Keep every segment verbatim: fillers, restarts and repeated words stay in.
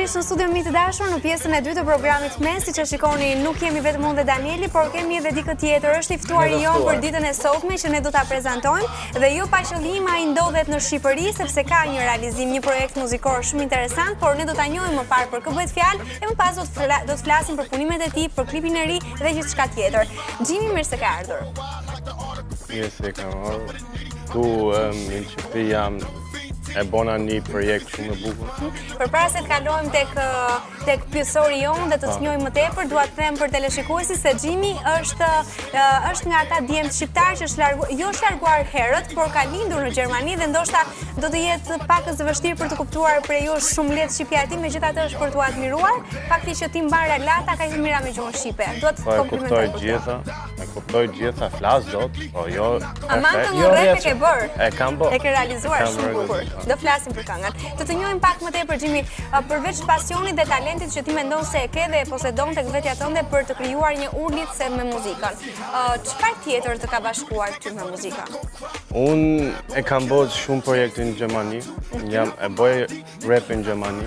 sërish në studio mi të dashur në pjesën e dytë të programit Me, siç e shikoni nuk jemi vetëm unë dhe Danieli, por kemi edhe dikë tjetër. Është i ftuari jon për ditën e sotme që ne do ta prezantojmë dhe jo pa qëllim ai ndodhet në Shqipëri sepse ka një realizim, një projekt muzikor shumë interesant, por ne do ta njohim më parë për kë bëhet fjalë e më pas do të fla, do të flasim për punimet e tij, për klipin e ri dhe gjithçka tjetër. Gjimi, mirë se ke ardhur. Mirë se kam ardhur. Tu um, në Shqipëri jam e bona një projekt shumë e bukur. Përpara se të kalojmë tek tek pyesori jon dhe të të njohim më tepër, dua të them për teleshikuesit se Gjimi është është nga ata djemt shqiptar që është larguar, jo është larguar herët, por ka lindur në Gjermani dhe ndoshta do të jetë pakës e vështirë për të kuptuar prej ju shumë lehtë shqipja e tij, megjithatë është për t'u admiruar fakti që ti mban relata kaq të mira me gjuhën shqipe. Dua të të komplimentoj për gjitha, e kuptoj gjitha, flas dot, po jo. Amanta një rep e ke bër. E kam bërë. E ke realizuar shumë bukur. Do flasim për këngën. Të të njohim pak më tepër Gjimi, përveç pasionit dhe talentit që ti mendon se e ke dhe e posedon tek vetja tënde për të krijuar një urdhje me muzikën. Çfarë tjetër të ka bashkuar ty me muzikën? Unë e kam bërë shumë projekte në Gjermani. Jam e bëj rap në Gjermani.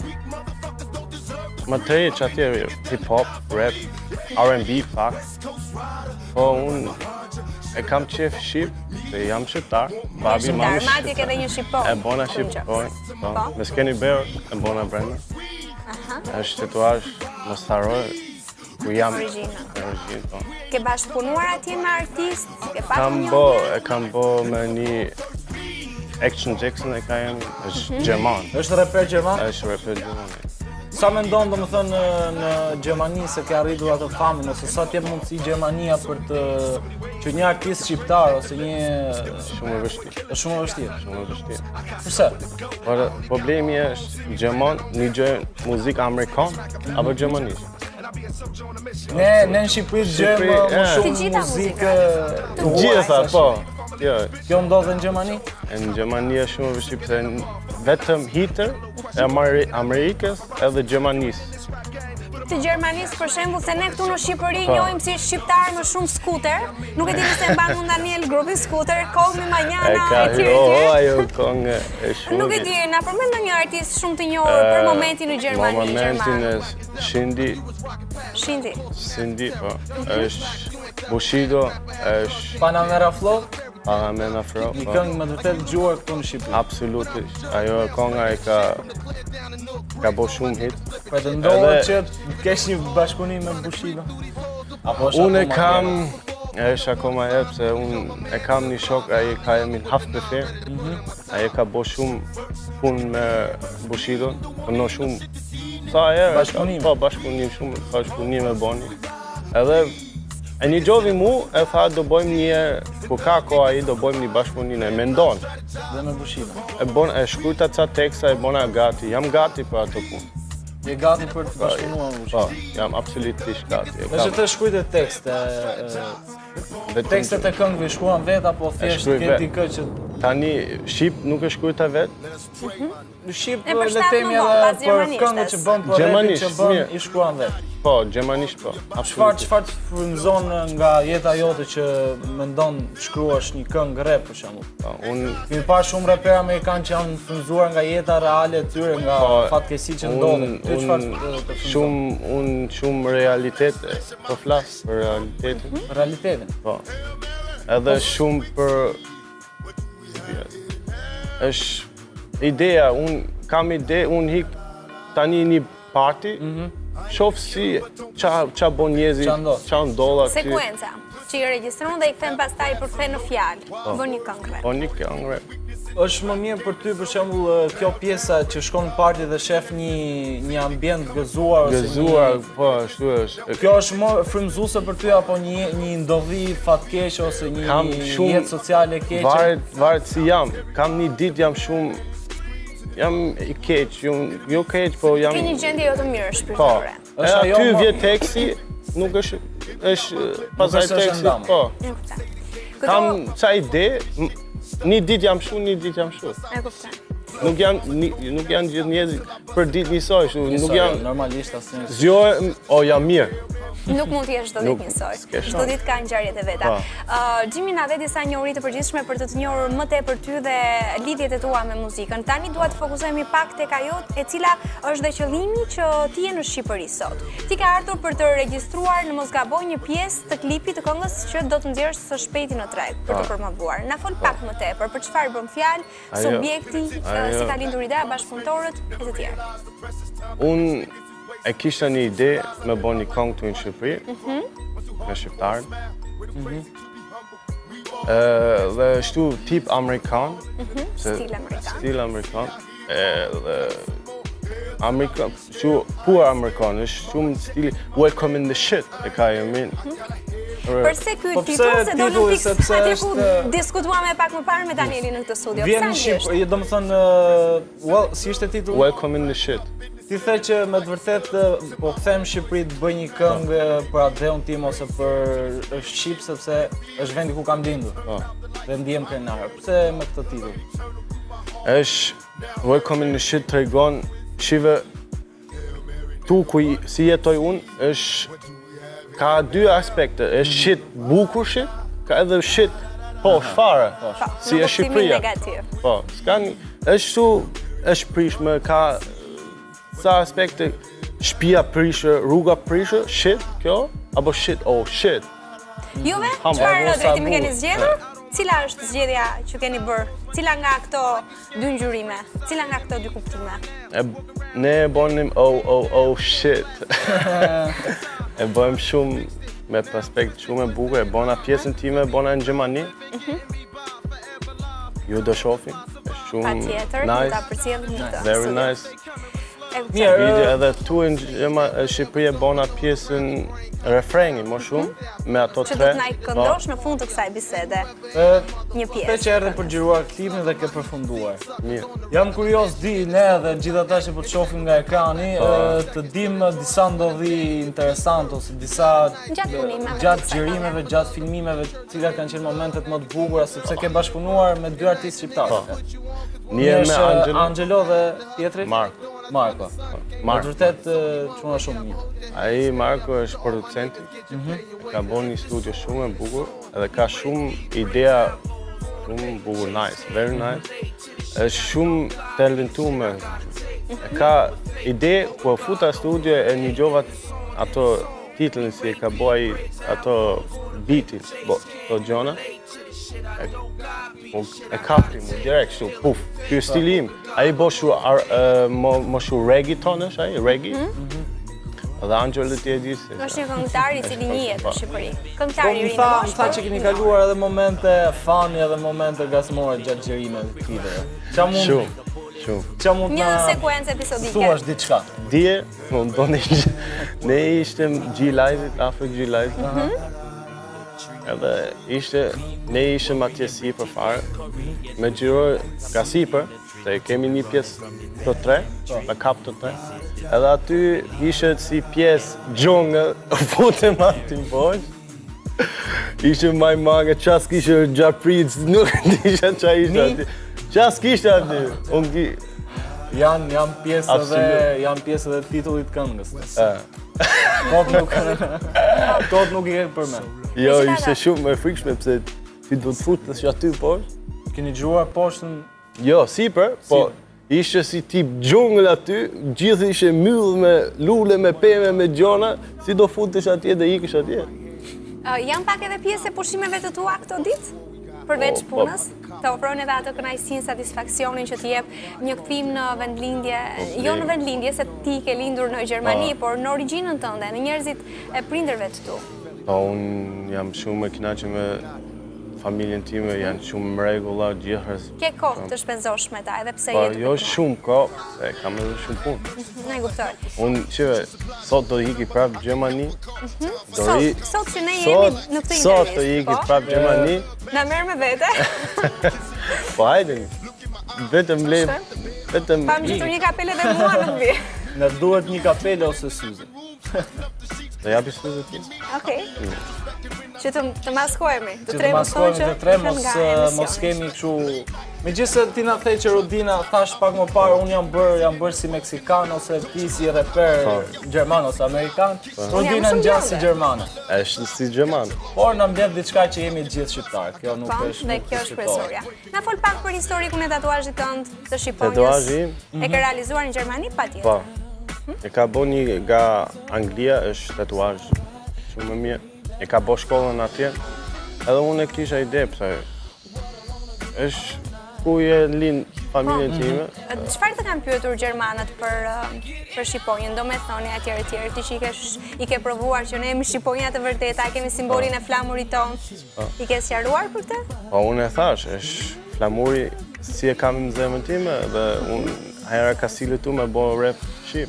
Më të e që atje hip hop, rap, R and B pak. Po unë e kam qef shqip, se jam shqiptar, babi mami shqiptar. Madje ke edhe një shqiptar. E bona shqiptar, po. Me s'keni berë, e bona brenda. Është tatuazh mostaror, ku jam origjinë. Origjinë, po. Ke bashkëpunuar atje me artist? Ke patur Kam një bo, e kam bo me një Action Jackson e ka jem, është Gjerman. Është rapper Gjerman? Është rapper Gjerman. Sa me ndonë do më thënë në Gjermani se ke arritur atë famën, ose sa t'jep mundësi Gjermania për të që një artist shqiptar, ose një... Shumë e vështirë. është shumë e vështirë? Shumë e vështirë. Përse? Por problemi është Gjerman, një gjë muzikë amerikan, apo gjermanisht? Ne në Shqipëri gjëmë më shumë muzikë... Të gjitha, po. Kjo ndodhe në Gjermani? Në Gjermani është shumë e vështirë, pëse vetëm hitër e Amerikës edhe Gjermanisë. Të Gjermanisë për shembull, se ne këtu në Shqipëri njohim si shqiptar më shumë skuter, nuk e di nëse e mban unë Daniel grupin skuter, Kogmi Manjana e tjerë e tjerë. Ajo kongë e shumë. Nuk e di, na përmend ndonjë artist shumë të njohur për momentin në Gjermani. Për momentin e Shindi. Shindi. Shindi, po. Është Bushido, është Panamera Flow? Panamera Flow, po. Një këngë me të vërtet dëgjuar këtu në Shqipëri. Absolutisht. Ajo konga e ka ka bo shumë hit. Për të ndohet që kesh një bashkëpunim me Bushido? Unë e kam, e është akoma e se unë e kam një shok, ai ka Emin Haftbefehl. Ai ka bo shumë punë me Bushido, në shumë sa e bashkëpunim. Po, bashkëpunim shumë, bashkëpunim e boni. Edhe e një gjodhi mu, e tha do bojmë një, ku ka ko ai, do bojmë një bashkëpunim, e mendon. Dhe me Bushido. E bon, e shkujta ca teksta, e bona gati, jam gati për ato punë. Je gati për të bashkëpunuar me Bushido? Po, jam absolutisht gati. Dhe që të shkujtë tekste, tekstet e këngëve shkruan vetë, apo thjesht ke dikë që... Tani, Shqip nuk e shkujta vetë? Në Shqip le temi edhe për këngët që bën, për repin që bën, i shkruan vetë. Po, gjermanisht po. Çfarë çfarë të frymëzon nga jeta jote që mendon shkruash një këngë rap për shembull? Po, unë kemi parë shumë rapper amerikan që janë frymëzuar nga jeta reale e tyre, nga fatkeqësi që ndodhin. Ty çfarë të frymëzon? Shumë unë shumë realitet, po flas për realitetin. Realitetin. Po. Edhe shumë për është ideja, unë kam ide, unë hik tani një party, shof si qa bon njezi, qa ndodha. Sekuenca, që i regjistron dhe i kthen pastaj për kthen në fjalë. Bën një këngë rap. Po një këngë rap. Është më mirë për ty për shembull kjo pjesa që shkon në party dhe shef një një ambient gëzuar ose gëzuar, po ashtu është. Kjo është më frymëzuese për ty apo një një ndodhi fatkeqe ose një jetë sociale e keqe? Varet, varet si jam. Kam një ditë jam shumë jam i keq, jo keq, po jam... Ke një gjendje jo të mirë shpirtërore. Po, e aty vjet teksti, nuk është, është pasaj teksti, po. Kam ca ide, një dit jam shu, një dit jam shu. E kuptoj. Nuk janë, nuk janë gjithë njerëzit për ditë njësoj, nuk janë... Normalisht asë njësoj. Zjojë, o jam mirë. Nuk mund të jesh çdo ditë njësoj. Çdo ditë ka ngjarjet e veta. Xhimi na dhe disa njohuri të përgjithshme për të të njohur më tepër ty dhe lidhjet e tua me muzikën. Tani dua të fokusohemi pak tek ajo e cila është dhe qëllimi që ti je në Shqipëri sot. Ti ke ardhur për të regjistruar në mos gaboj një pjesë të klipit të këngës që do të nxjerrësh së shpejti në treg për të promovuar. Na fol pak më tepër për çfarë bën fjalë, subjekti, si ka lindur ideja, bashkëpunëtorët e të tjerë. Unë e kisha një ide me bo një këngë të në Shqipëri, me shqiptarën. Dhe shtu tip Amerikan. Stil Amerikan. Stil Amerikan. Dhe Amerikan, shu pur Amerikan, është shumë stili welcome in the shit, e ka e min. Përse ky titull se do në fiks atje ku diskutuam e pak më parë me Danielin në këtë studio. Vjen në Shqipëri, do më thënë, well, si ishte titull? Welcome in the shit. Ti the që me të vërtet po kthem Shqipëri të bëj një këngë për atë tim ose për është Shqip sepse është vendi ku kam lindur. Dhe ndihem krenar. Pse me këtë titull? Është welcome in the shit tregon shive tu ku si jetoj unë është ka dy aspekte, është shit bukur shit, ka edhe shit po shfare, si e Shqipëria. Po, s'ka një, është tu, është prishme, ka sa aspekte, shtëpia prishë, rruga prishë, shit, kjo, apo shit, oh shit. Juve, çfarë drejtimi keni zgjedhur? Cila është zgjedhja që keni bërë? Cila nga këto dy ngjyrime? Cila nga këto dy kuptime? Ne e bonim oh, oh, oh, shit. E bëjmë shumë me aspekt shumë e bukur, e bona pjesën time, e bona në Gjermani. Ju do shohim, është shumë nice. Patjetër, do ta përcjellim në këtë. Very nice. Mirë, edhe tu në Shqipëri e bona pjesën refrengi më shumë, me ato tre. Që do të na i këndosh në fund të kësaj bisede. Një pjesë. Te që erdhe për xhiruar klipin dhe ke përfunduar. Mirë. Jam kurios di ne dhe gjithë ata që po të shohim nga ekrani, të dim disa ndodhi interesante ose disa gjatë xhirimeve, gjatë filmimeve, cilat kanë qenë momentet më të bukura sepse ke bashkëpunuar me dy artistë shqiptarë. Një me Angelo, Angelo dhe tjetri? Marko. Marko. Me të vërtet çuna shumë mirë. Ai Marko është producenti. Ka bën një studio shumë e bukur, edhe ka shumë idea shumë bukur, nice, very nice. Është shumë talentuar. Ka ide ku futa studio e një gjova ato titullin si ka bëj ato beatin, bo, to gjona. E, e kapri mu direkt shu, puf, kjo stili im. Ai bo shu, mo shu reggaeton është ai, reggae. Dhe Angelo ti e di se. Është një këngëtar i cili njihet në Shqipëri. Këngëtar i ri. Po më tha që keni kaluar edhe momente fani edhe momente gasmore gjatë xhirimeve të klipeve. Ç'a mund? Shumë, shumë. Ç'a mund një sekuencë episodike. Thuash diçka. Dje, mund do ne ne ishtem G-Live-it, Afrik G-Live. Edhe ishte, ne ishëm atje sipër fare, me xhiroj ka sipër, se kemi një pjesë të tre, me kap të tre. Edhe aty ishte si pjesë gjungël, futem aty poshtë. Ishte maj mangë, qas kishte gjapric, nuk disha qa ishte aty. Qas kishte aty, unë ki... Janë janë pjesë edhe janë pjesë edhe titullit këngës. Kot nuk Kot nuk i ke përmend. Jo, ishte shumë e frikshme pse ti do të futesh aty poshtë. Keni xhuar poshtën? Jo, sipër, po ishte si tip gjungël aty, gjithë ishte mbyllur me lule, me pemë, me gjona, si do futesh atje dhe ikesh atje. Janë pak edhe pjesë e pushimeve të tua këto ditë? Përveç punës, të ofrojnë edhe atë kënaqësinë, satisfaksionin që t'i jep një kthim në vendlindje, jo në vendlindje se ti ke lindur në Gjermani, por në origjinën tënde, në njerëzit e prindërve të tu. Po, unë jam shumë e kënaqur me familjen time, janë shumë mregulla, gjithës. Ke kohë të shpenzosh me ta, edhe pse Po, jetë. jo shumë kohë, se kam edhe shumë punë. Ne kuptoj. Unë, shive, sot do iki prapë Gjermani. Sot, sot që ne jemi në këtë intervjist. Sot do iki prapë Gjermani. Na merr me vete. Po, hajde, vetëm le, vetëm... Pam gjitur një kapele dhe mua nuk vi. Në duhet një kapele ose syze. Do japi syze ti? Okej. Që të, të maskohemi, të Që tre të maskohemi të tre, mos, nga mos kemi kështu Megjithëse ti na the që Rodina thash pak më parë unë jam bërë jam bërë si meksikan ose ti si reper gjerman ose amerikan, Rodina ngjan si gjermane. Është si gjerman. Por na mbledh diçka që jemi të gjithë shqiptar. Kjo nuk Po, është dhe nuk kjo është është kryesorja. Na fol pak për historikun e tatuazhit tënd të shqiponjës. Tatuazhi E ke realizuar në Gjermani patjetër. Po. E ka bo një nga Anglia, është tatuazh shumë më mirë. E ka bo shkollën atje. Edhe unë e kisha ide, pëse është ku je lind familjen time. Çfarë të kanë pyetur gjermanët për për shqiponjën? Do me thoni etj etj, ti që i ke i ke provuar që ne jemi shqiponja të vërteta, kemi simbolin e flamurit ton. I ke sqaruar për këtë? Po unë e thash, është flamuri si e kam në zemrën time dhe unë hera ka sillet tu me bo rap shqip.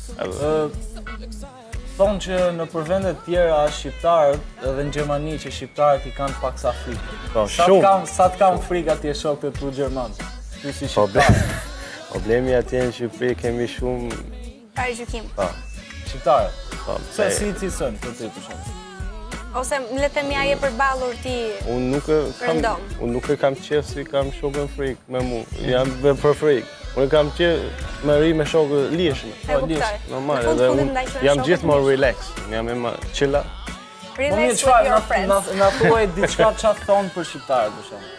Thonë që në për vendet tjera shqiptarët edhe në Gjermani që shqiptarët i kanë paksa frikë. Po, Sa shumë. Sa të kam frikë atje shokët tu gjermanë? Ty si shqiptarë. Problemi atje në Shqipëri kemi shumë... Parajgjykim. Po, Shqiptarët? po. Se si si sën për ty për shumë? Ose le të themi ai e përballur ti. Unë nuk e kam, Rëndom. unë nuk e kam qef si kam shokën frikë me mu. Jam be- për frikë. Unë kam qef me ri me shokë lishme. E kuptoj. Normal, Në fund edhe fundit unë ndaj me jam shokët gjithmonë mish. relax. Jam e ma chilla. Po mirë, Relax with çfarë your na friends. na thuaj diçka çfarë thonë për shqiptarët për shumë?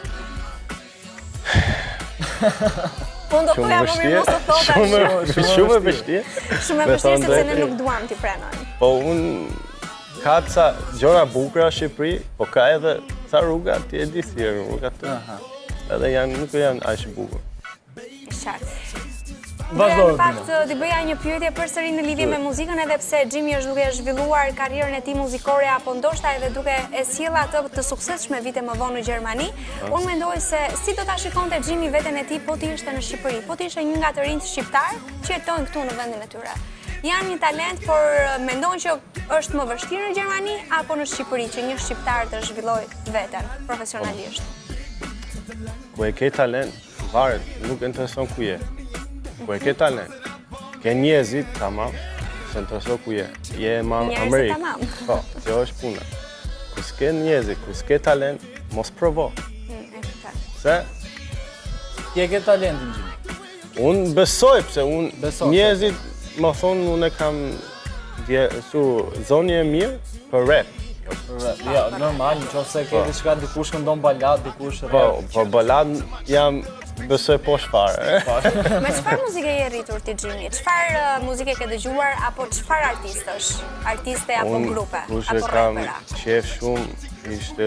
Unë do të thoja më mirë mos të thot Shumë tash. shumë shumë e vështirë. Shumë e me vështirë thonë sepse ne drejtë. nuk duam ti prenojmë. Po unë ka ca gjëra bukura në Shqipëri, po ka edhe ca rruga ti e di si janë rrugat të. Edhe janë nuk janë aq bukur. Qartë. Vazhdo, Në Rodina. fakt t'i bëja një pyetje përsëri në lidhje me muzikën, edhe pse Xhimi është duke zhvilluar karrierën e tij muzikore apo ndoshta edhe duke e sjellë atë të suksesshme vite më vonë në Gjermani. Unë mendoj se si do ta shikonte Xhimi veten e tij po të ishte në Shqipëri, po të ishte një nga të rinjt shqiptar që jetojnë këtu në vendin e tyre. Janë një talent, por mendojnë që është më vështirë në Gjermani apo në Shqipëri që një shqiptar të zhvillojë veten profesionalisht. Ku e ke talent, varet, nuk e intereson ku je. Ku e ke talent, ke njerëzit, tamam, se intereson ku je. Je ma Njerëzit, Amerikë. tamam. Po, kjo është puna. Ku s'ke njerëzit, ku s'ke talent, mos provo. Mm, e kuptoj. Se Ti e ke talentin Xhimi. unë besoj, pse unë Besoj, njerëzit më thonë unë e kam dje, su, zonje e mirë për rap. Ja, normal, nëse ke diçka dikush këndon balad, dikush Po, rap. po balad jam besoj poshtë fare. Me çfarë muzike je rritur ti Xhimi? Çfarë uh, muzike ke dëgjuar apo çfarë artistësh? Artiste apo Unë grupe kush e apo kam rapera? qef shumë ishte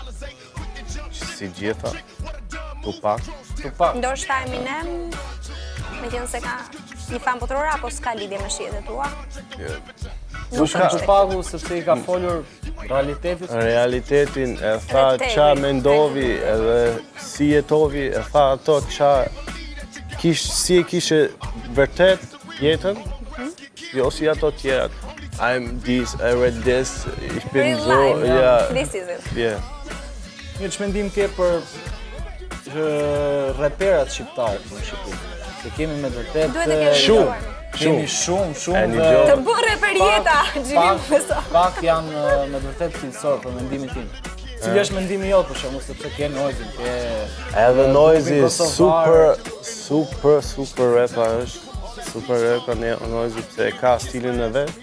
si gjitha, Tupac. Tupac. Ndoshta Eminem, meqense ka një fan botërore apo s'ka lidhje me shijet e tua? Nuk ka- është Tupacu sepse i ka folur realitetit. Realitetin e tha Rreteli, qa mendovi edhe si jetovi, e tha ato qa kish, si e kishe vërtet jetën, jo si ato tjerat. I'm this, I read this, ich bin Real so, life, ja, This is it. yeah. Një çmendim ke për uh, reperat shqiptarë në Shqipëri. Se kemi me të vërtet Duhet e kemi eh, Shumë, dëgjuar. Kemi shumë. shumë, E shumë një dhe gjohë. Të bërë për jeta, Xhimi pak, beso. pak janë eh, me të vërtet cilësor për mendimin tim. Cili është mendimi jot për shembull, sepse ke Noizin, ke Edhe eh, Noizi, grupin kosovar. super, super, super rapa është. Super rapa ne Noizi pse e ka stilin e vet.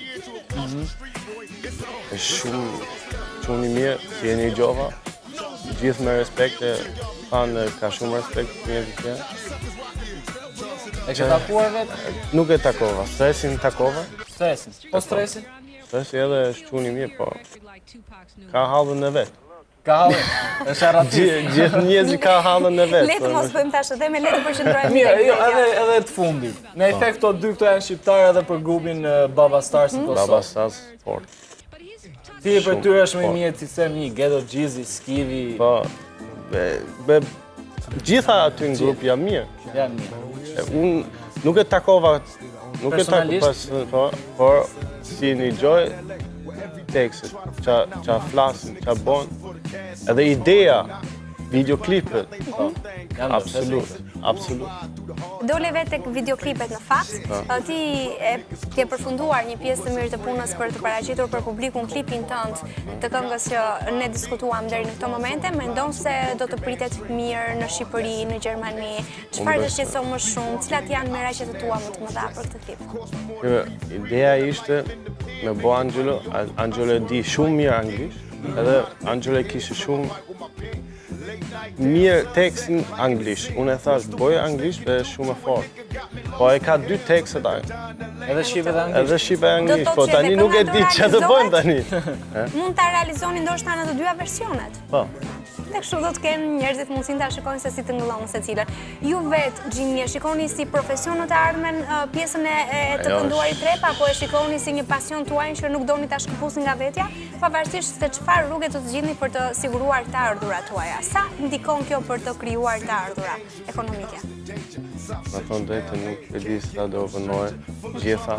Është shumë, shumë i mirë, si e një gjova. Gjithë me respekt e fanë ka shumë respekt për njerëzit tjerë. E ke takuar vet? Nuk e takova, stresin takova. Stresin. Po stresin? Stresi edhe është shumë i mirë, po ka hallën e vet. Ka halli. Është arratist. Gjithë gjithë njerëzit ka hallën e vet. Le të po, mos bëjmë tash edhe me le të përqendrohemi Mirë, tek jo, vetja. edhe edhe të fundit. Ne i the këto dy këto janë shqiptarë edhe për grupin eh, Baba Stars në Baba Kosovë. Stas fort. Ti për shumë tyre është më i fort. mirë si se një Ghetto Jeezy, Skivi, Po, be, be, gjitha aty në grup jam mirë. janë mirë. E, Unë nuk e takova, nuk e takova, Personalisht? pas, po, por si një gjoj tekstit, qa, qa flasin, qa bon, edhe ideja videoklipet. Po. Janë Absolut, absolut. Dole vetë tek videoklipet në fakt, ti e ke përfunduar një pjesë të mirë të punës për të paraqitur për publikun klipin tënd të këngës që ne diskutuam deri në këto momente, mendon se do të pritet mirë në Shqipëri, në Gjermani? Çfarë të shqetëson më shumë? Cilat janë merakjet e tua më të mëdha për këtë klip? Ideja ishte me bo Angelo, Angelo e di shumë mirë anglisht, edhe Angelo e kishte shumë mirë tekstin anglisht. Unë e thash, boj anglisht e shumë e fort. Po e ka dy tekstet ajë. Edhe shqipe dhe anglisht? Edhe shqipe e anglisht, po tani nuk e di që të bojmë tani. Mund ta realizoni ndoshta në të dyja versionet? Po. Dhe kështu do të kenë njerëzit mundësin ta shikojnë se si të ngëllon se cilën. Ju vetë, Gjini, e shikoni si profesion në të ardhmen pjesën e të kënduarit rap, apo e shikoni si një pasion tuaj që nuk doni ta shkëpusni nga vetja, pavarësisht se çfarë rrugë do të zgjidhni për të siguruar të ardhurat tuaja? Sa ndikon kjo për të krijuar të ardhura ekonomike? Në thonë drejtë nuk e di sa do vënoj gjitha.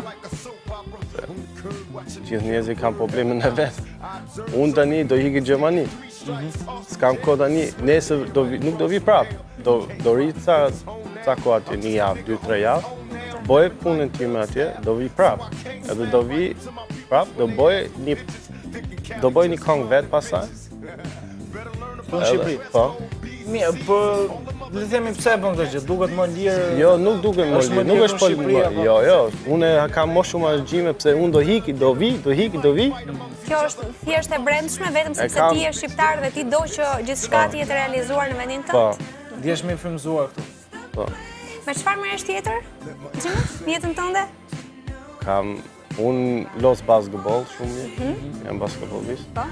Gjithë njerëzit kanë problemin e vetë. Unë tani do hiki Gjermani. S'kam kohë tani, nesër nuk do vi prapë. Do rritë ca, ca kohë atje, një javë, dy, tre javë. Boj punën time atje, do vi prapë. Edhe do vi prapë, do boj një, do boj një këngë vetë pasaj. Punë Shqipëri? Po. Mirë, për le të themi pse e bën këtë gjë, duket më lirë. Jo, nuk duket më lirë, nuk është për më. Jo, jo, unë kam më shumë argjime pse unë do hiki, do vi, do hiki, do vi. Kjo është thjesht e brendshme vetëm sepse ti je shqiptar dhe ti do që gjithçka të jetë realizuar në vendin tënd. Po. Ndihesh më i frymëzuar këtu. Po. Me çfarë merresh tjetër? Gjini, në jetën tënde? Kam unë los basketball shumë mirë. Jam basketballist. Po.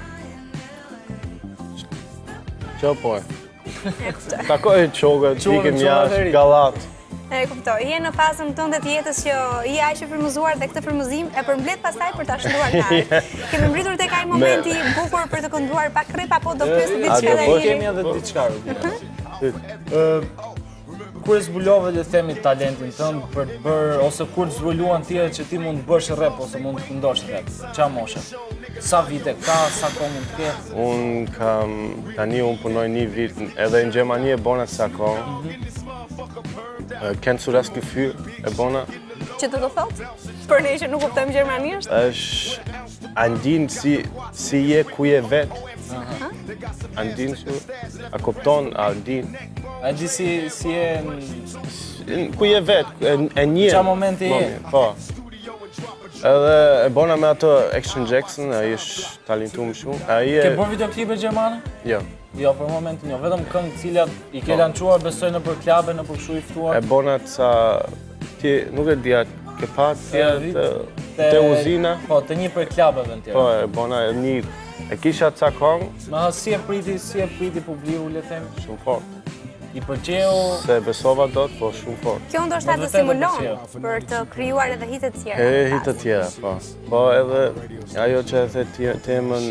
Ço po? Takoj çoga, dikem jashtë, gallat. E kuptoj, je në fazën tënde të jetës që je aq i frymëzuar dhe këtë frymëzim e përmbledh pastaj për ta shndruar lart. Kemi mbritur tek ai momenti i bukur për të kënduar pak rap apo do pyesim diçka tjetër? Kemi edhe diçka. Ë Kur e zbulove le të themi talentin tënd për të bërë ose kur zbuluan tjerët që ti mund të bësh rap ose mund të këndosh rap? Ç'a moshe? Sa vite ka, sa kohë mund të ketë? Unë kam tani unë punoj një vit edhe në Gjermani e bona sa kohë. Kennst du das Gefühl e bona? Që të të thotë? Për ne që nuk kuptojmë gjermanisht? Është andin si si je ku je vet. Andin që a kupton andin. A di si si je ku je vet, e një. Ç'a momenti je? Po. Edhe e bona me ato Action Jackson, ai është talentuar shumë. Ai e Ke bërë videoklipe gjermane? Jo. Jo, për momentin jo, vetëm këngë të cilat i ke lançuar besoj në për klabe, në për kështu i ftuar. E bona sa ti nuk e di atë ke pa ti te uzina. Po, të një për klabeve në tjera. Po, e bona një e kisha ca këngë. Ma si e priti, si e priti publiku le të themi? Shumë fort. I pëlqeu se besova dot, po shumë fort. Kjo ndoshta të stimulon për të krijuar edhe hite të tjera. E hite të tjera, po. Po edhe ajo që e the temën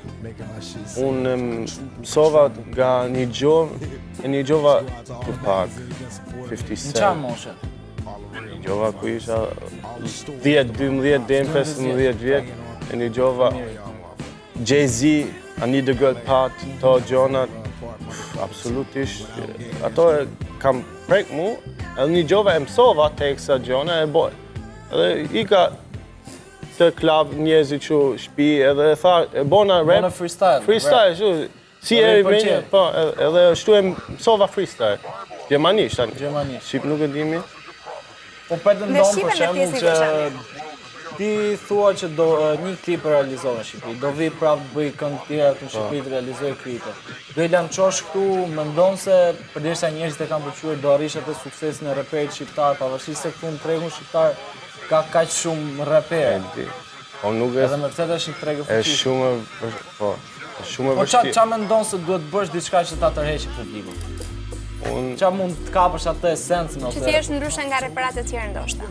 unë mësova nga një gjohë, e një gjova Tupac, fifty Cent. Në qa moshe? Një gjova ku isha dhjetë, dymbëdhjetë, deri në pesëmbëdhjetë vjet, e një gjova Jay-Z, I Need a Girl Part, to gjonat, absolutisht, ato e kam prek mu, edhe një gjova e mësova teksta gjona e boj. Edhe i ka të klab njerëzit që shpi edhe e tha, e bona rap. Bona freestyle. Freestyle, që si e rrimenje, po, edhe shtu e mësova freestyle. Gjermanisht, tani. Gjermanisht. Shqip nuk e dimi. Po pretendon për shembull që ti thua që do një klip realizohet në Shqipëri, do vi prapë bëj këngë të tjera në Shqipëri të realizoj klipe. Do i lançosh këtu, mendon se përderisa njerëzit e kanë pëlqyer do arrish atë suksesin e raperit shqiptar, pavarësisht se këtu në tregun shqiptar ka kaq shumë raperë. Po nuk e. Edhe me këtë është një treg e fuqishëm. Është shumë, po, është shumë e vështirë. Po ç'a mendon se duhet bësh diçka që ta tërheqë publikun? Unë ç'a mund të kapësh atë esencën ose? Që ti je ndryshe nga reperat e tjerë ndoshta.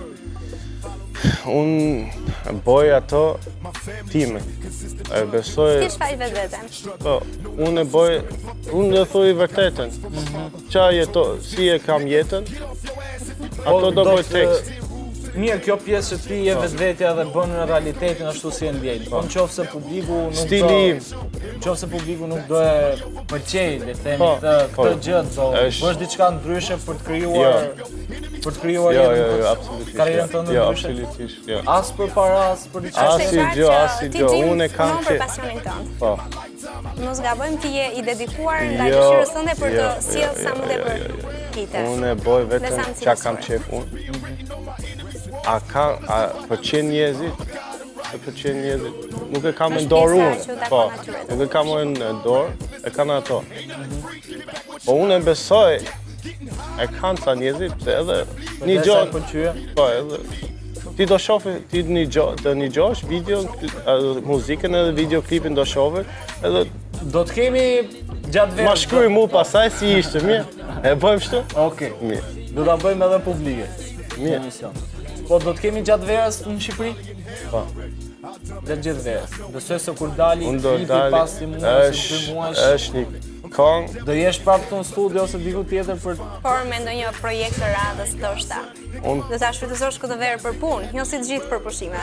Unë boj ato time. E besoj. Ti shfaq vetë veten. Po, unë e boj, unë e thuj vërtetën. Qa jeto, si e kam jetën, ato do boj tekst. Mirë, kjo pjesë që ti je vetvetja dhe bën në realitetin ashtu si e ndjej. Po nëse publiku nuk do Stili im. Nëse publiku nuk do e pëlqej, le të themi këtë këtë gjë, do bësh diçka ndryshe për të krijuar për të krijuar Jo, jo, jo, absolutisht. karrierën tënde Jo, ndryshe. absolutisht, jo. As për para, as për diçka As tjetër. i gjë, as i gjë, unë e kam që... për që... pasionin tënd. Po. Mos gabojmë ti je i dedikuar ndaj Jo, dëshirës tënde për të jo, sjellë jo, sa më jo, tepër jo, jo. hite. Unë e boj vetëm Dhe sa më çka kam cilësore. qef unë. A ka, a pëlqen njerëzit? Se pëlqen njerëzit. Nuk e kam në Është dorë pjesa unë. që takon Po, natyret. nuk e kam unë në dorë, e kanë ato. Po unë e besoj, e kanë sa njerëzit, se edhe një Dhe sa gjohë, pëlqye. po edhe, ti do shofi, ti një gjohë, të një gjohësh video, edhe muzikën edhe videoklipin do shofi, edhe Do të kemi gjatë verës. ma shkruaj mu pasaj si ishte, mirë. E bëjmë shtu? Okej. Mirë. Do ta bëjmë edhe publike. Mirë. Emision. Po do të kemi gjatë verës në Shqipëri? Po. Gjatë gjithë verës. Besoj se kur dali Unë do klipi dali, pas një muaj, ose dy është, muajsh, është një këngë, do jesh prapë këtu në studio ose diku tjetër për Por me ndonjë projekt të radhës ndoshta. Unë- Do ta shfrytëzosh këtë verë për punë, jo si të gjithë për pushime.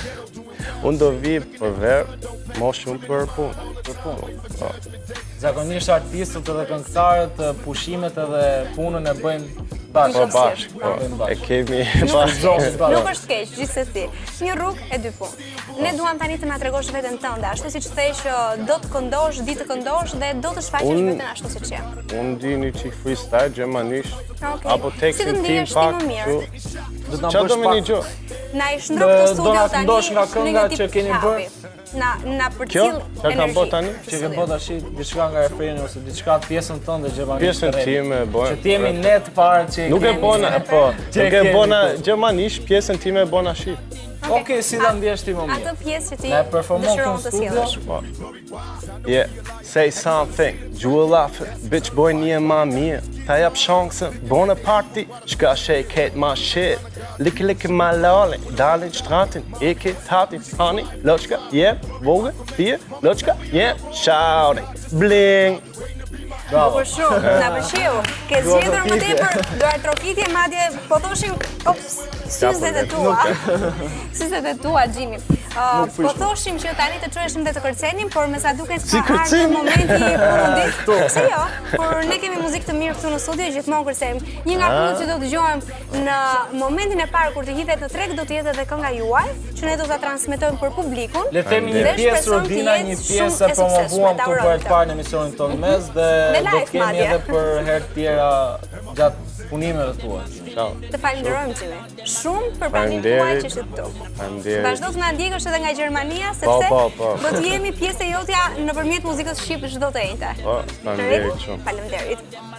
unë do vi për verë, mo shumë për punë. për punë. Po. Zakonisht artistët edhe këngëtarët pushimet edhe punën e bëjnë bashkë. Po bashkë, po. Bëjmë bashkë. E kemi Nuk bashkë. zonë bashkë. Nuk është keq, gjithsesi. Një rrugë e dy punë. Ne duam tani të na tregosh veten tënde, ashtu siç the që do të këndosh, di të këndosh dhe do të shfaqesh Unë- veten ashtu siç je. Unë di një qik freestyle, gjermanisht, Okej. apo Si të tekstin tim ndihesh ti pak, më mirë? kështu. Do të na Qa do bësh me një pak. gjohë? Na i shndrop të Do studio na tani. këndosh nga në kënga një tip që keni hapi. bërë? Na na Kjo? përcjell Qa kam energji bërë tani? të Që ke studio. bërë tash diçka nga refreni ose diçka pjesën tënde gjermanisht. Pjesën të rejtë. time e bojnë. Që ti jemi ne të parë që Nuk e kemi. bona, po, Që nuk e kemi bona këtu. gjermanisht, pjesën time e bona shqip. Okej, si ta ndjesh ti më mirë? Atë pjesë që ti Na e performon dëshiron këtu të në studio? sjellësh. Po. Yeah, say something, gjua lafe, bitch boy një ma mirë, ta jap shansën, bona party, shka shake hate my shit, liki liki ma lale, dalin shtratin, iki tatin, honey, loçka, yeah, voge, fie, loçka, yeah, shouting, bling. Bravo. Por shumë, na pëlqeu. Ke Duar zgjedhur më trokitje. tepër duar trokitje, madje po thoshim, ops, syzet e tua. Syzet e tua, Xhimi. Uh, po thoshim që tani të çoheshim dhe të kërcenim, por me sa duket Si ka ardhur kërcenim? momenti i fundit. Pse jo? Por ne kemi muzikë të mirë këtu në studio, gjithmonë kërcenim. Një nga punët që do të dëgjojmë në momentin e parë kur të hidhet në treg do të jetë edhe kënga juaj, që ne do ta transmetojmë për publikun. Le të themi një Dhe pjesë shpreson të Rodina, jetë një shumë pjesë e e suksesshme, promovuam ta këtu për urojmë e këtë. parë në emisionin tonë mes dhe Me do live, të kemi madje. edhe për herë tjera gjatë punimeve tua. Ciao. Të falenderojmë Xhimi. Shumë për pranimin tuaj Faleminderit. që ishte këtu. Faleminderit. Vazhdo të na ndjekësh edhe nga Gjermania Po, sepse po, po. do të jemi pjesë e jotja nëpërmjet muzikës shqip çdo të njëjte. Po, faleminderit shumë. Faleminderit.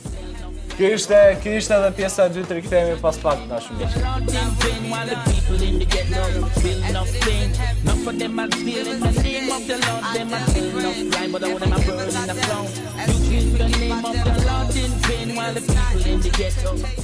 Kjo ishte, kjo ishte edhe pjesa e dytë, rikthehemi pas pak dashur miq. While the people in the ghetto building up pain. Not for them I steal in the name of the Lord. Them I steal enough crime, but all them I burn in the flow. You kill the name of the Lord in vain while the people in the ghetto.